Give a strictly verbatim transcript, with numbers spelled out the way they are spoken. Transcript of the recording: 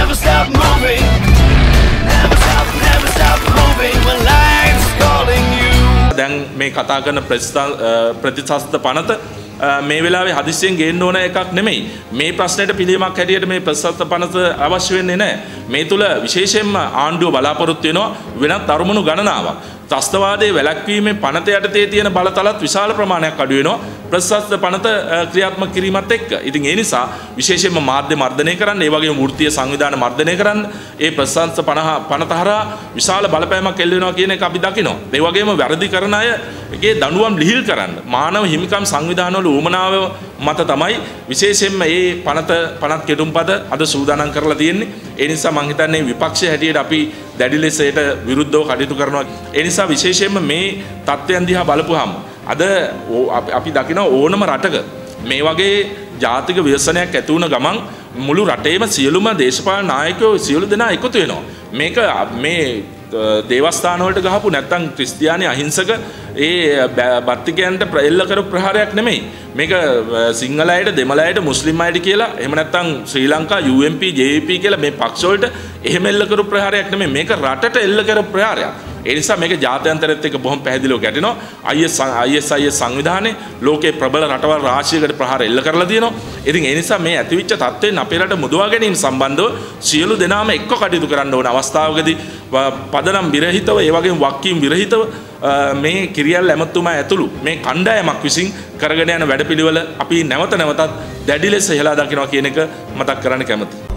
never stop moving. Never stop, never stop moving when life's calling you. දැන් මේ කතා කරන ප්‍රතිශස්ත පනත මේ වෙලාවේ හදිස්සියෙන් ගේන්න ඕන එකක් නෙමෙයි. මේ ප්‍රශ්නෙට පිළියමක් හැටියට මේ ප්‍රතිශස්ත පනත අවශ්‍ය වෙන්නේ නැහැ. මේ තුල විශේෂයෙන්ම ආණ්ඩුව බලාපොරොත්තු වෙනවා වෙනත් අරමුණු ගණනාවක්. ත්‍රස්තවාදයේ වැළැක්වීමේ පනත යටතේ තියෙන බලතලත් විශාල ප්‍රමාණයක් අඩු වෙනවා ප්‍රතිශස්ත පනත ක්‍රියාත්මක කිරීමත් එක්ක. ඉතින් ඒ නිසා විශේෂයෙන්ම මාධ්‍ය මර්ධනය කරන්න, ඒ වගේම වෘත්තීය සංවිධාන මර්ධනය කරන්න, ඒ ප්‍රතිශස්ත පනත හරහා විශාල බලපෑමක් එල්ල වෙනවා කියන එක අපි දකිනවා. ඒ වගේම වැරදි කරන අයගේ දඬුවම් ලිහිල් කරන්න මානව හිමිකම් සංවිධානවල උවමනාව මත තමයි විශේෂයෙන්ම මේ පනත පනත් කෙටුම්පත අද සූදානම් කරලා තියෙන්නේ. ඒ නිසා මම හිතන්නේ විපක්ෂය හැටියට අපි දැඩි ලෙස ඒට විරුද්ධව කටයුතු කරනවා. ඒ නිසා විශේෂයෙන්ම මේ තත්ත්වයන් දිහා බලපුවාම අද අපි දකින ඕනම රටක මේ වගේ ජාතික ව්‍යසනයක් ඇති වුණ ගමන් මුළු රටේම සියලුම දේශපාලන නායකයෝ සියලු දෙනා එකතු වෙනවා. මේක මේ දේවස්ථාන වලට ගහපු නැත්නම් ක්‍රිස්තියානි අහිංසක ඒ බත්තිකයන්ට එල්ල කරපු ප්‍රහාරයක් නෙමෙයි. මේක සිංහල අයට, දෙමළ අයට, මුස්ලිම් අයට කියලා එහෙම නැත්නම් Sri Lanka U M P J V P කියලා මේ පක්ෂ වලට එහෙම එල්ල කරපු ප්‍රහාරයක් නෙමෙයි. මේක රටට එල්ල කරපු ප්‍රහාරයක්. ඒ නිසා මේක ජාත්‍යන්තරයේත් එක්ක බොහොම පැහැදිලිව ගැටෙනවා. ආයි එස් ආයි එස් ආයි එස් සංවිධානයේ ලෝකේ ප්‍රබල රටවල් රාශියකට ප්‍රහාර එල්ල කරලා තියෙනවා. ඉතින් ඒ නිසා මේ ඇතිවිච්ච තත්ත්වයෙන් අපේ රට මුදවා ගැනීම සම්බන්ධව සියලු දෙනාම එක්ක කටයුතු කරන්න ඕන අවස්ථාවකදී පදනම් විරහිතව, ඒ වගේම වක්කීම් විරහිතව මේ කිරියල් ඇමතුමා ඇතුළු මේ කණ්ඩායමක් විසින් කරගෙන යන වැඩපිළිවෙල අපි නැවත නැවතත් දැඩි ලෙස ඉහළා දකිනවා කියන එක මතක් කරන්න කැමතියි.